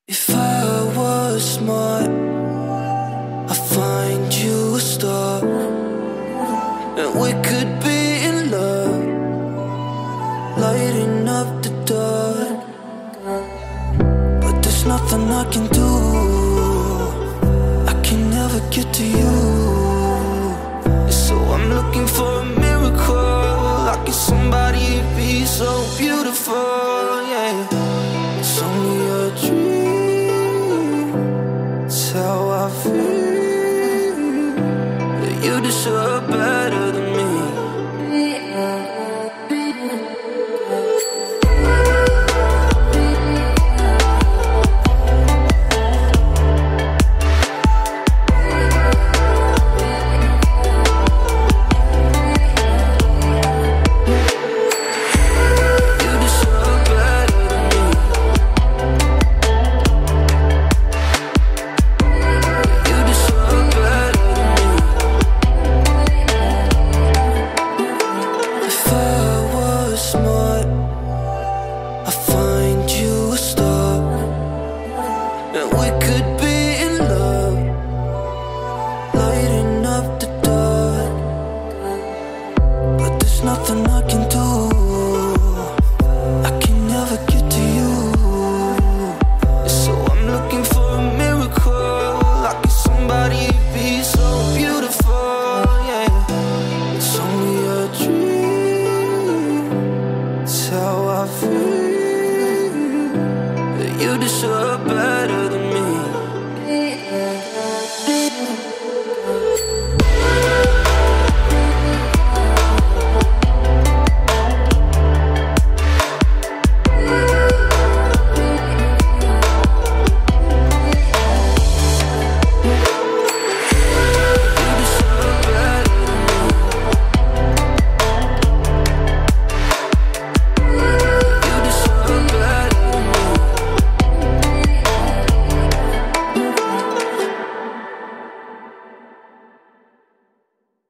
If I was smart, I'd find you a star, and we could be in love, lighting up the dark. But there's nothing I can do, I can never get to you. So I'm looking for a miracle, like it's somebody be so beautiful, yeah. It's only a dream, it's how I feel, that you deserve better than me. Nothing I can do, I can never get to you. So I'm looking for a miracle, like it's somebody be so beautiful, yeah. It's only a dream, it's how I feel, that you deserve better than